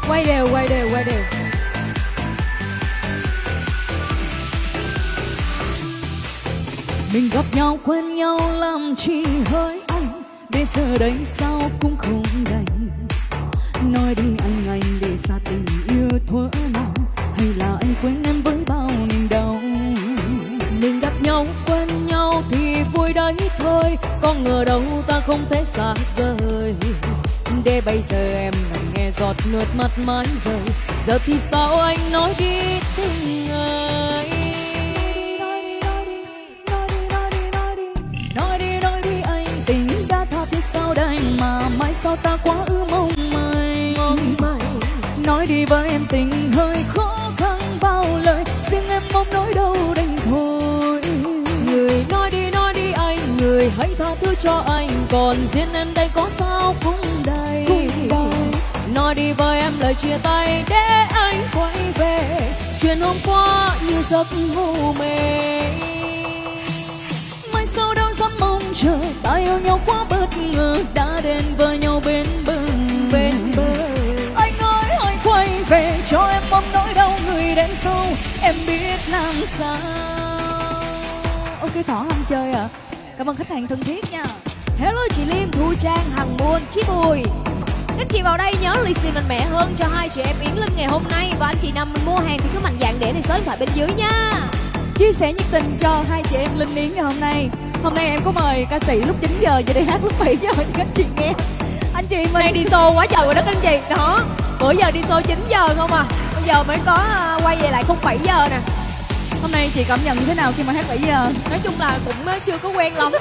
Quay đều, quay đều, quay đều. Mình gặp nhau quen nhau làm chi hỡi anh, bây giờ đây sao cũng không đành. Nói đi anh để xa tình yêu thuở nào, hay là anh quên em với bao niềm đau. Mình gặp nhau quen nhau thì vui đấy thôi, có ngờ đâu ta không thể xa rời. Để bây giờ em nằm nghe giọt nước mắt mãi rơi, giờ thì sao anh nói đi tình ơi. Nói đi anh, tình đã tha thiết sao đây mà mãi sao ta quá ư mong mày. Nói đi với em tình hơi khó khăn bao lời, riêng em mong nói đâu đành thôi. Người nói đi anh, người hãy tha thứ cho anh, còn riêng em đây có sao cũng đầy. Nói đi với em lời chia tay để anh quay về, chuyện hôm qua như giấc ngủ mê. Mai sau đâu dám mong chờ, ta yêu nhau quá bất ngờ, đã đến với nhau bên bờ. Anh ơi hãy quay về cho em mong nỗi đau người đến sau, em biết làm sao. Ok Thỏ không chơi à? Cảm ơn khách hàng thân thiết nha. Hello chị Liêm, Thu Trang, Hằng Muôn, Chí Bùi. Các chị vào đây nhớ lì xì mạnh mẽ hơn cho hai chị em Yến Linh ngày hôm nay. Và anh chị nào mình mua hàng thì cứ mạnh dạn để lại số điện thoại bên dưới nha. Chia sẻ nhiệt tình cho hai chị em Linh Yến ngày hôm nay. Hôm nay em có mời ca sĩ lúc 9 giờ về đây hát lúc 7 giờ cho các chị nghe. Anh chị mình đang đi show quá trời rồi đó các anh chị. Đó, bữa giờ đi show 9 giờ không à, bây giờ mới có quay về lại khung 7 giờ nè. Hôm nay chị cảm nhận như thế nào khi mà hát 7 giờ? Nói chung là cũng chưa có quen lắm.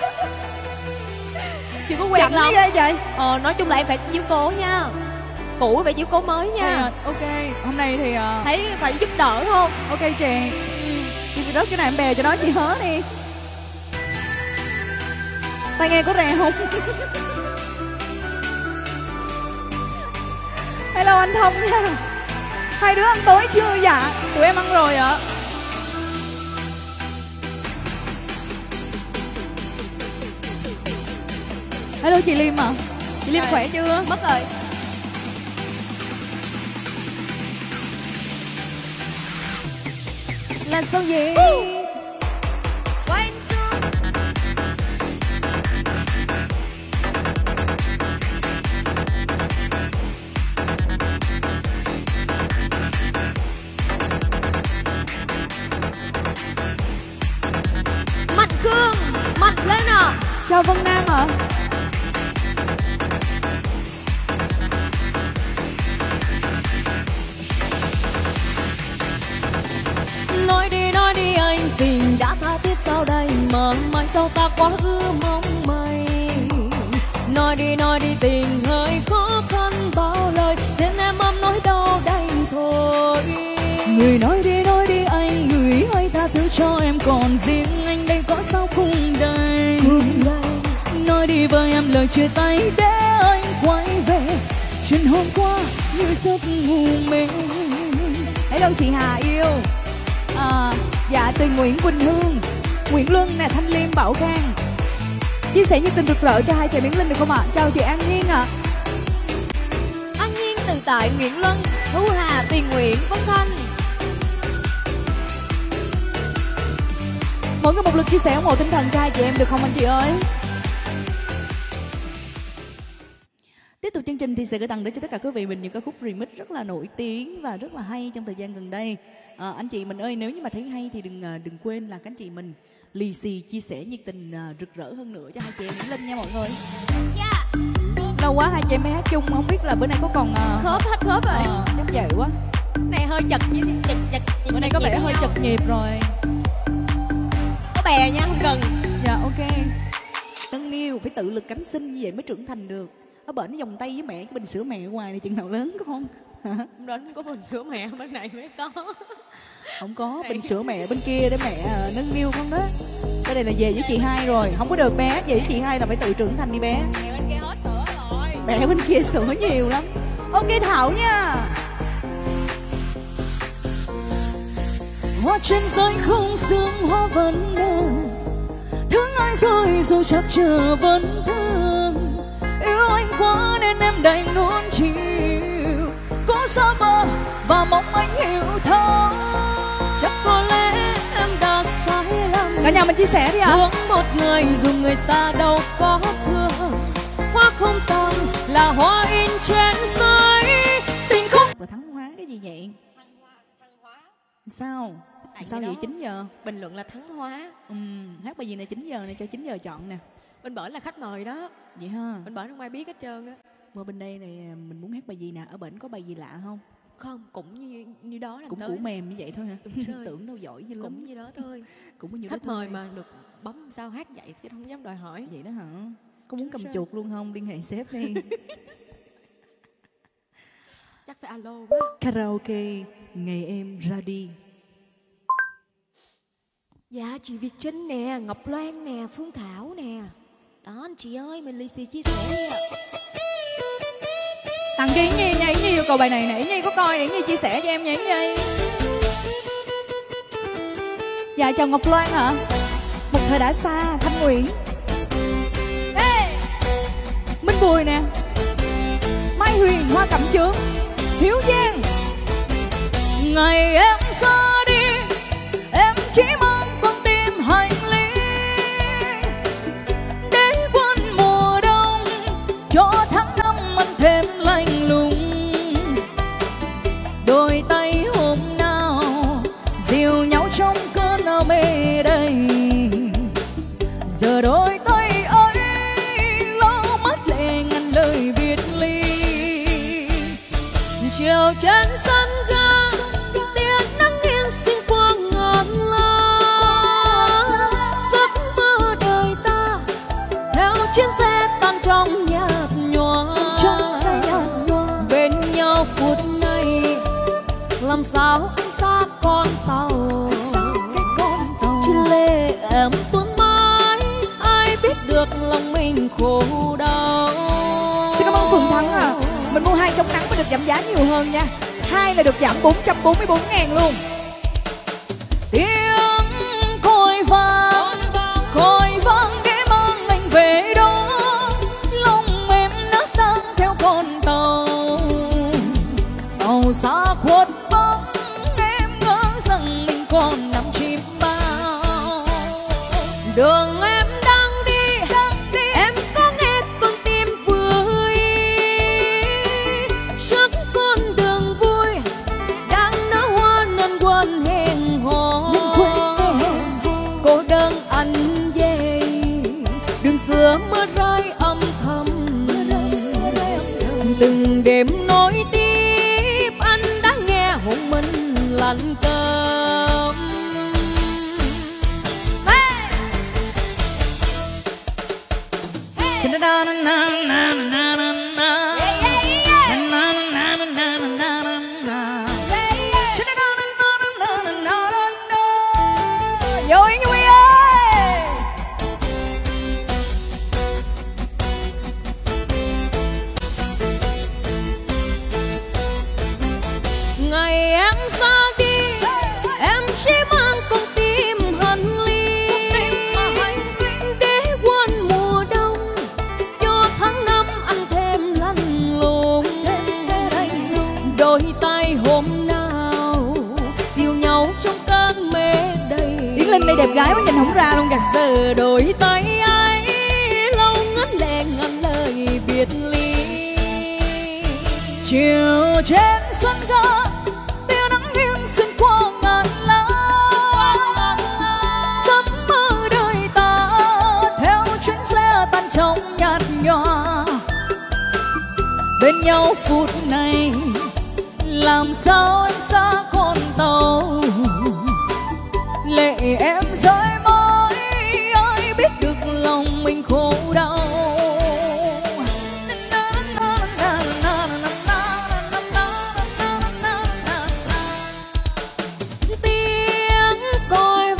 Chưa có quen lắm. Ghê vậy? Nói chung là em phải chiếu cố nha. Cũ phải chiếu cố mới nha. Ok, hôm nay thì thấy phải giúp đỡ không? Ok chị. Chị rớt cái này em bè cho đó chị hớ đi. Tai nghe có rè không? Hello anh Thông nha. Hai đứa ăn tối chưa? Dạ, tụi em ăn rồi ạ. Hello chị Liêm ạ. Chị Liêm khỏe chưa? Mất rồi. Là sao vậy? Mạnh Cương, mạnh lên à. Chào Vân Nam ạ. Nói đi anh, tình đã tha thiết sao đây mà mai sau ta quá ư mong mày. Nói đi tình hơi khó khăn bao lời, xin em ôm nói đâu đành thôi. Người nói đi anh, người hãy tha thứ cho em, còn riêng anh đây có sao không đây. Nói đi với em lời chia tay để anh quay về, chuyện hôm qua như giấc ngủ mê. Hello chị Hà yêu. Dạ từ Nguyễn Quỳnh Hương, Nguyễn Luân nè, Thanh Liêm, Bảo Khang. Chia sẻ nhiệt tình rực rỡ cho hai chị Yến Linh được không ạ? Chào chị An Nhiên ạ. An Nhiên từ tại Nguyễn Luân, Thu Hà, Tuyền Nguyễn, Vân Thanh. Mỗi người một lượt chia sẻ ủng hộ tinh thần cho hai chị em được không anh chị ơi? Tiếp tục chương trình thì sẽ gửi tặng đến cho tất cả quý vị mình những ca khúc remix rất là nổi tiếng và rất là hay trong thời gian gần đây. Anh chị mình ơi, nếu như mà thấy hay thì đừng quên là các anh chị mình lì xì chia sẻ nhiệt tình rực rỡ hơn nữa cho hai chị em Yến Linh nha mọi người. Lâu quá hai chị em mới hát chung, không biết là bữa nay có còn khớp hết khớp rồi. Chắc vậy quá. Này hơi chật như chật. Bữa nay có vẻ hơi chật nhịp rồi. Có bè nha, không cần. Dạ ok. Nâng niu phải tự lực cánh sinh như vậy mới trưởng thành được. Ở bển vòng tay với mẹ, cái bình sữa mẹ ngoài này chừng nào lớn con. Không đến có bình sữa mẹ bên này mới có. Không có, bình sữa mẹ bên kia để mẹ nâng niu con đó. Cái này là về với chị hai rồi, không có được bé. Về với chị hai là phải tự trưởng thành đi bé. Mẹ bên kia hết sữa rồi. Mẹ bên kia sữa nhiều lắm. Ok Thảo nha. Hoa trên rơi không sương hoa vẫn nở, thương ai rồi chắc chờ vẫn thương. Yêu anh quá nên em đành nuông chiều, có và mong anh hiểu thấu. Chắc có lẽ em đã sai lầm. Cả nhà mình chia sẻ đi ạ. Thương một người dù người ta đâu có thương. Hoa không tàn là hoa in trên giấy. Tình không Rồi thắng hóa cái gì vậy? thăng hóa. Sao? Sao vậy 9 giờ? Bình luận là thắng hóa. Hát bài gì này 9 giờ này cho 9 giờ chọn nè. Bên bển là khách mời đó. Vậy ha. Bên bển không ai biết hết trơn á. Qua bên đây này mình muốn hát bài gì nè? Ở bển có bài gì lạ không? Không, cũng như đó làm Cũng tới. củ mềm như vậy thôi hả? Đúng rồi. Tưởng đâu giỏi như lắm. Cũng như đó thôi. Cũng có nhiều Khách mời mà được bấm sao hát vậy chứ không dám đòi hỏi. vậy đó hả? Có muốn cầm Sao? chuột luôn không? Liên hệ sếp đi. Chắc phải alo quá. Karaoke ngày em ra đi. Dạ chị Việt Trinh nè, Ngọc Loan nè, Phương Thảo nè. Đó anh chị ơi, mình lì xì chia sẻ đi ạ. Tặng cho Yến Nhi nha. Yến Nhi yêu cầu bài này nè. Yến Nhi có coi để Yến Nhi chia sẻ cho em nha Yến Nhi. Dạ chào Ngọc Loan hả? Một thời đã xa, Thanh Nguyễn. Ê! Minh Bùi nè, Mai Huyền, Hoa Cẩm Chướng, Hiếu Giang. Ngày em ra đi, em chỉ mang con tim hành lý để quên mùa đông, cho tháng năm anh thêm lạnh lùng. Đôi tay hôm nào dìu nhau trong cơn áo mê đầy, giờ đôi tay ấy lau mắt lệ ngàn lời biệt ly. Chiều trên sân ga, tia nắng nghiêng xuyên qua ngàn lá. Giấc mơ đời ta theo chuyến xe tan trong nhạt nhòa. Bên nhau phút này làm sao anh xa con tàu. Trên lê em tuôn mãi, ai biết được lòng mình khổ đau. Xin cảm ơn Phương Thắng à. Mình mua 2 chống nắng mới được giảm giá nhiều hơn nha. 2 là được giảm 444.000 luôn. Tiếng còi vang để mang anh về đó. Lòng em nát tan theo con tàu. Tàu xa khuất bóng, em ngỡ rằng mình còn nằm chim bao. Đường em đang đi, em có nghe con tim vui. Trước con đường vui đang nở hoa nên quên hẹn hò. Cô đơn anh về đường xưa mưa rơi âm thầm. Từng đêm nối tiếp anh đã nghe hôn mình lạnh cơm. Vô Yến Nhi ơi. Ngày em ra đi, em chỉ mang con tim hành ly để quên mùa đông, cho tháng năm anh thêm lạnh lùng. Đôi tay hôm nào dìu nhau trong cơn mê đầy. Yến Linh đây đẹp gái quá nhìn không ra luôn kìa. Giờ đôi tay ấy lâu ngấn lệ ngàn lời biệt ly. Chiều trên sân ga, tia nắng nghiêng xuyên qua ngàn lá. Giấc mơ đời ta theo chuyến xe tan trong nhạt nhòa. Bên nhau phút này làm sao anh xa con tàu. Lệ em rơi mãi, ai biết được lòng mình khổ đau. Tiếng còi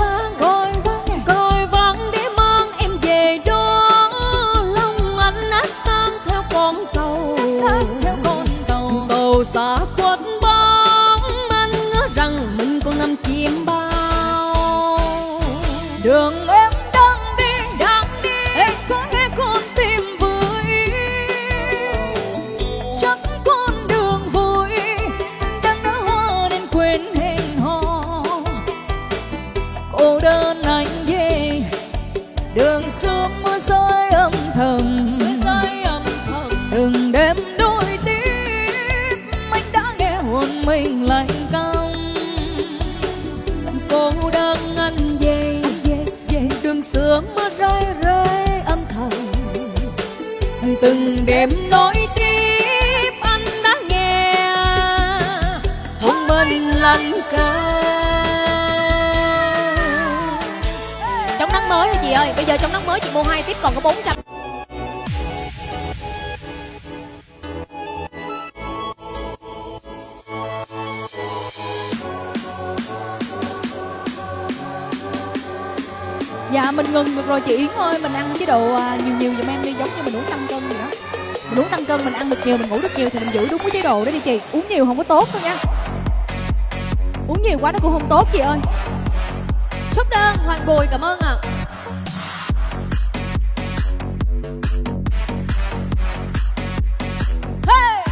vang để mang em về đó. Lòng anh nát tan theo con tàu. Tàu xa khuất bóng, anh ngỡ rằng mình còn nằm chim bao. từng đêm nối tiếp anh đã nghe thông minh lanh ca. Trong nắng mới hả chị ơi? Bây giờ trong nắng mới chị mua 2 tiếp còn có 400. Dạ mình ngừng được rồi chị Yến ơi, mình ăn chế độ nhiều nhiều giùm em đi, giống như mình uống tăng cân vậy đó. Mình uống tăng cân, mình ăn được nhiều, mình ngủ được nhiều thì mình giữ đúng cái chế độ đó đi chị. Uống nhiều không có tốt đâu nha. Uống nhiều quá nó cũng không tốt chị ơi. Chúc đơn Hoàng Bùi, cảm ơn ạ. Hey!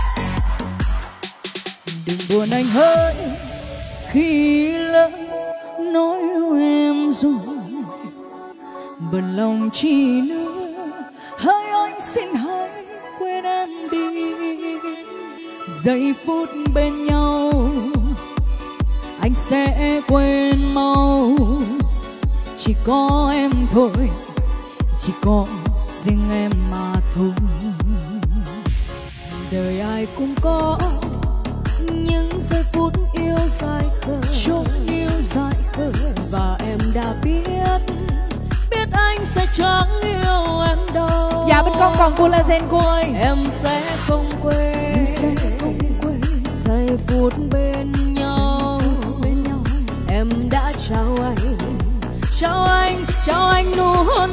Đừng buồn anh hỡi khi lỡ nói em rồi, bận lòng chi nữa. Hỡi anh xin hãy quên em đi. Giây phút bên nhau anh sẽ quên mau. Chỉ có em thôi, chỉ có riêng em mà thôi. Đời ai cũng có những giây phút yêu dài khờ, chốn yêu dài khờ. Và em đã biết anh sẽ chẳng yêu em đâu. Dạ bên con còn collagen cô ơi. Em sẽ không quên, em sẽ không quên giây phút bên nhau. Em đã trao anh, trao anh, trao anh nụ hôn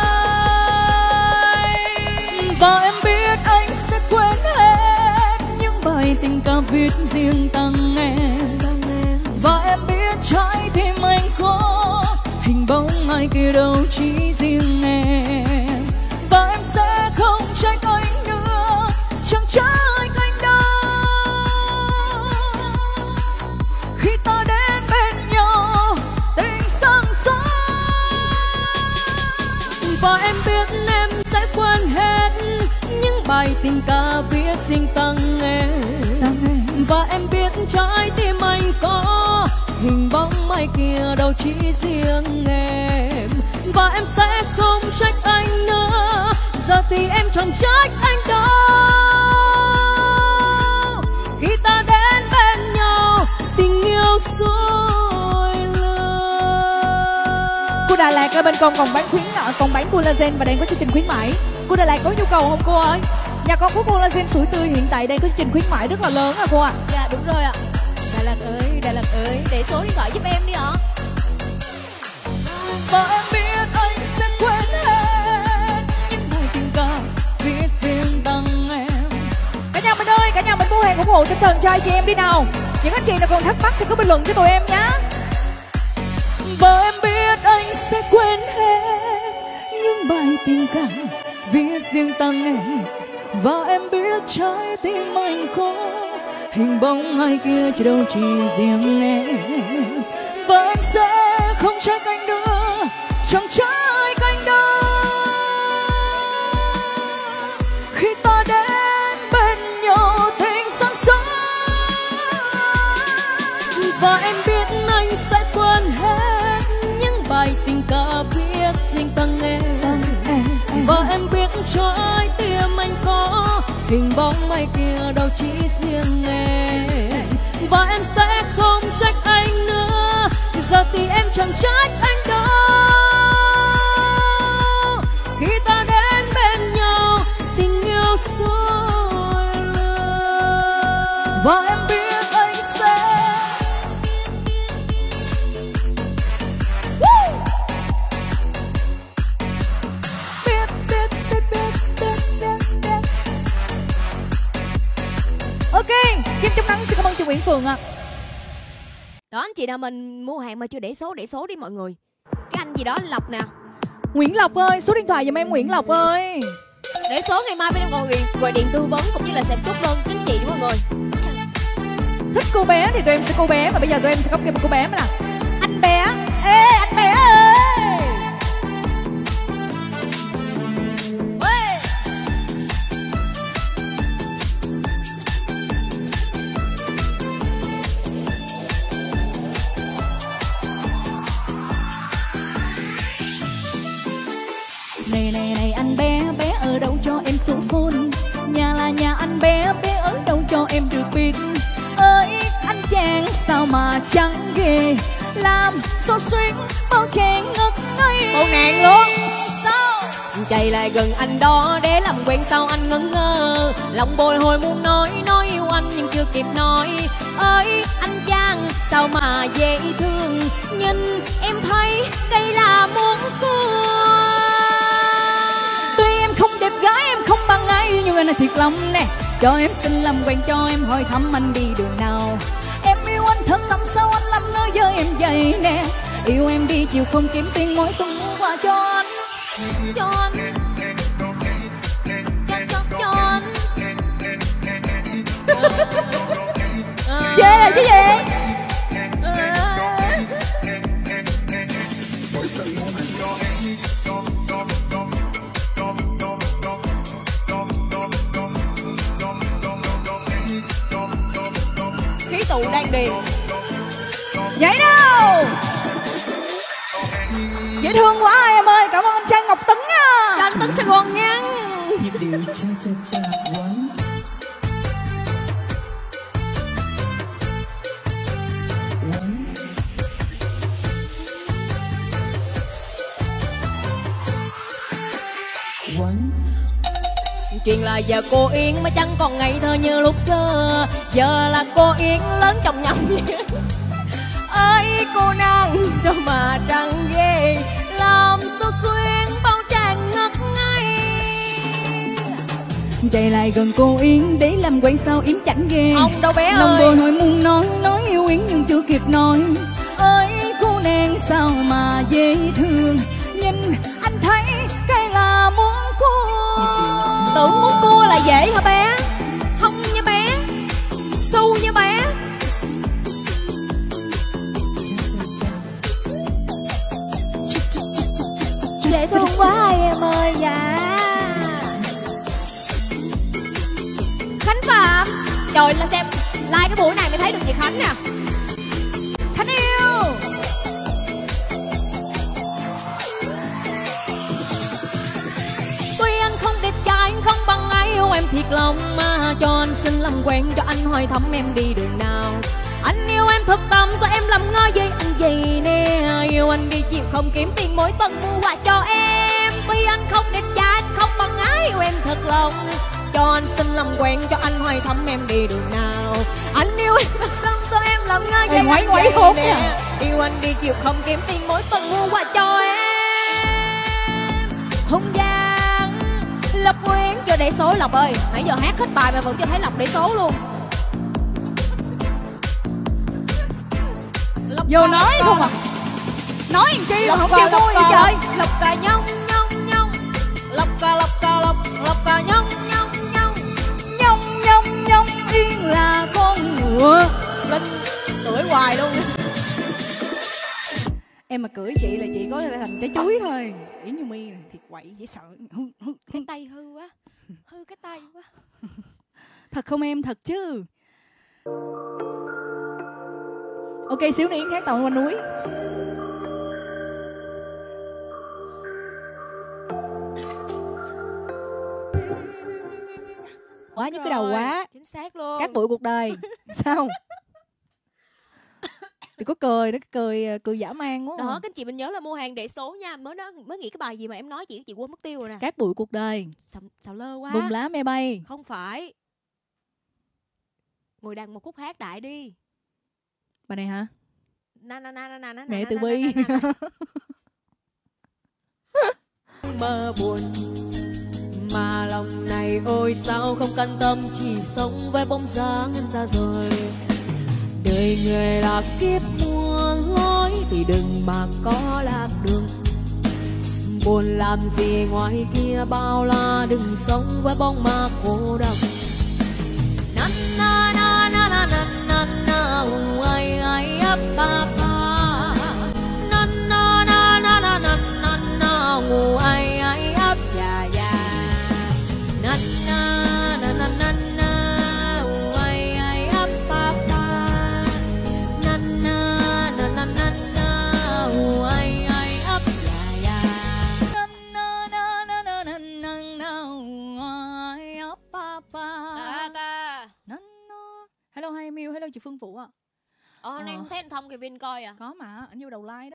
ấy. Và em biết anh sẽ quên hết những bài tình ca viết riêng tặng em. Và em biết trái tim anh có hình bóng ai kia đâu, chỉ riêng em. Và em sẽ không trách anh nữa, chẳng trách anh đâu. Khi ta đến bên nhau tình sang sóng. Và em biết em sẽ quên hết những bài tình ca viết riêng tặng em. Và em biết trái tim anh có hình bóng mai kia đâu, chỉ riêng em. Và em sẽ không trách anh nữa, giờ thì em chẳng trách anh đâu. Khi ta đến bên nhau tình yêu sôi lên. Cô Đà Lạt ở bên con còn bán khuyến, còn bán collagen và đang có chương trình khuyến mãi. Cô Đà Lạt có nhu cầu không cô ơi? Nhà con có collagen sủi tươi hiện tại đang có chương trình khuyến mãi rất là lớn à cô ạ. Dạ đúng rồi ạ. Đà Lạt ơi, để số điện thoại giúp em đi ạ. Và em biết anh sẽ quên hết những bài tình ca viết riêng tặng em. Cả nhà mình ơi, cả nhà mình mua hàng ủng hộ tinh thần cho anh chị em đi nào. Những anh chị nào còn thắc mắc thì cứ bình luận cho tụi em nhé. Và em biết anh sẽ quên hết những bài tình ca viết riêng tặng em. Và em biết trái tim anh có hình bóng ai kia chứ đâu, chỉ riêng em. Và em sẽ không trách anh nữa, chẳng trách anh đâu. Khi ta đến bên nhau tình sáng sớm. Và em biết anh sẽ quên hết những bài tình ca viết riêng tặng em. Và em biết trái tim anh có hình bóng mai kia đâu, chỉ riêng em. Và em sẽ không trách anh nữa, giờ thì em chẳng trách anh đâu. Khi ta đến bên nhau tình yêu sôi lên. Và em biết anh sẽ Ok, Kim Trong Nắng xin cảm ơn chị Nguyễn Phường ạ. Đó anh chị nào mình mua hàng mà chưa để số đi mọi người. Cái anh gì đó anh Lộc nè. Nguyễn Lộc ơi, số điện thoại giùm em Nguyễn Lộc ơi. Để số ngày mai bên em gọi điện tư vấn cũng như là xem chốt đơn chính chị mọi người. Thích cô bé thì tụi em sẽ cô bé, mà bây giờ tụi em sẽ có thêm một cô bé mới là anh bé. Ê anh bé ơi. Này anh bé ở đâu cho em số phone. Nhà là nhà anh bé, bé ở đâu cho em được biết. Ơi anh chàng sao mà chẳng ghê, làm so xuyến bao chàng ngất ngây. Con nàng luôn. Sao Chạy lại gần anh đó để làm quen sao anh ngẩn ngơ. Lòng bồi hồi muốn nói yêu anh nhưng chưa kịp nói. Ơi anh chàng sao mà dễ thương, nhìn em thấy cây là muốn cua. tuy em không đẹp gái, em không bằng ai, nhưng anh là thiệt lòng nè. Cho em xin làm quen, cho em hỏi thăm anh đi đường nào. Em yêu anh thật tâm, sao anh làm ngơ với em vậy nè. Yêu em đi chiều không kiếm tiền, mỗi tuần mua quà cho anh. Cho anh, cho anh. Chê là chứ gì? Khí tụ đang điền. Vậy đâu? Dễ thương quá em ơi, cảm ơn anh trai Ngọc Tấn nha. Cho anh Tấn Sài Gòn nha. nhịp điệu cha cha cha quán. Chuyện là giờ cô Yến mới chẳng còn ngây thơ như lúc xưa. Giờ là cô Yến lớn chồng nhầm. Ơi cô nàng sao mà trăng ghê, làm sao xuyên bao tràn ngất ngây. Chạy lại gần cô Yến để làm quen sao Yến chẳng ghê. Ông đâu bé lòng ơi. bồi hồi muốn nói yêu Yến nhưng chưa kịp nói. Ơi cô nàng sao mà dễ thương, nhìn anh thấy cái là muốn cua. Tưởng muốn cua là dễ hả bé? Không nha bé, xu nha bé. Dễ thương quá em ơi. Dạ Khánh Phạm. Trời là xem like cái buổi này mới thấy được chị Khánh nè. Khánh yêu. Tuy anh không đẹp trai, anh không bằng ai, yêu em thiệt lòng mà. Cho anh xin làm quen, cho anh hỏi thăm em đi đường nào. Anh yêu em thật tâm, sao em làm ngơ với anh gì nè. Yêu anh đi chịu không kiếm tiền, mỗi tuần mua quà cho em. Tuy anh không đẹp trai, anh không bằng ai, yêu em thật lòng. Cho anh xin làm quen, cho anh hỏi thăm em đi đường nào. Anh yêu em thật tâm, sao em làm ngơ với ngoáy anh ngoáy vậy hốt nè. nè. Yêu anh đi chịu không kiếm tiền, mỗi tuần mua quà cho em. Không gian Lộc Nguyên cho để số. Lộc ơi, nãy giờ hát hết bài mà vẫn chưa thấy Lộc để số luôn. Lộc Vô nói không à? Nói làm chi mà không chịu vui vậy trời. Lộc cà nhông nhông nhông. Lộc cà nhông nhông nhông. Nhông nhông Yên là con ngựa. Linh tuổi hoài luôn. Em mà cưỡi chị là chị có thành trái chuối thôi. Yến Như My này thiệt quậy dễ sợ. Cái tay hư quá. Hư cái tay quá. Thật không em, thật chứ. Ok, xíu nữa Yến hát Tàu Qua Núi. Quá nhức cái đầu quá. Chính xác luôn. Cát bụi cuộc đời. Sao? Thì có cười đó, cười dã man quá. Đó, các anh chị mình nhớ là mua hàng để số nha. Mới nghĩ cái bài gì mà em nói chị quên mất tiêu rồi nè. Cát bụi cuộc đời. Sao lơ quá. Vùng lá mê bay. Không phải. Ngồi đàn một khúc hát đại đi. Bài này hả? Na Mẹ Từ Bi. Mơ buồn mà lòng này ôi sao không can tâm, chỉ sống với bóng dáng em ra rồi. Đời người là kiếp muôn lối thì đừng mà có lạc đường. Buồn làm gì ngoài kia bao la, đừng sống với bóng ma cô độc. Na na na na na na na na ai ai ấp ba ba. Na na na na na na na na ai ai ấp ya ya. Na na na na na na ai ai ấp ba ba. Na na na na na na ai ai ấp ya ya. Na na na na na na na chị Phương Phụ ạ. Hôm nay không thấy anh Thông Kevin coi à? Có mà, anh vô đầu like đó.